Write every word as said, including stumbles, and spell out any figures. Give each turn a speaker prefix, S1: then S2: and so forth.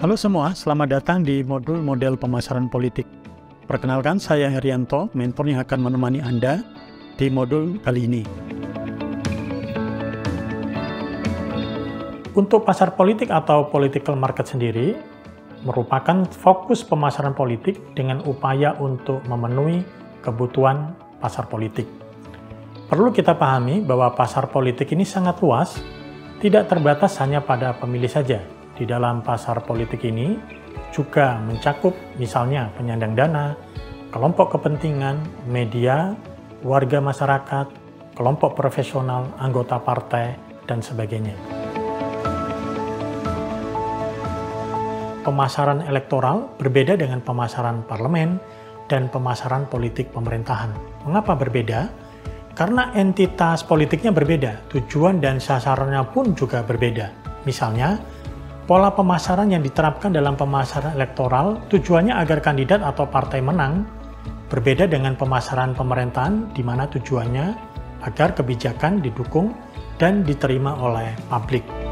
S1: Halo semua, selamat datang di modul model pemasaran politik. Perkenalkan, saya Herianto, mentor yang akan menemani Anda di modul kali ini.
S2: Untuk pasar politik atau political market sendiri, merupakan fokus pemasaran politik dengan upaya untuk memenuhi kebutuhan pasar politik. Perlu kita pahami bahwa pasar politik ini sangat luas, tidak terbatas hanya pada pemilih saja. Di dalam pasar politik ini juga mencakup misalnya penyandang dana, kelompok kepentingan, media, warga masyarakat, kelompok profesional, anggota partai, dan sebagainya. Pemasaran elektoral berbeda dengan pemasaran parlemen dan pemasaran politik pemerintahan. Mengapa berbeda? Karena entitas politiknya berbeda, tujuan dan sasarannya pun juga berbeda. Misalnya, pola pemasaran yang diterapkan dalam pemasaran elektoral tujuannya agar kandidat atau partai menang, berbeda dengan pemasaran pemerintahan di mana tujuannya agar kebijakan didukung dan diterima oleh publik.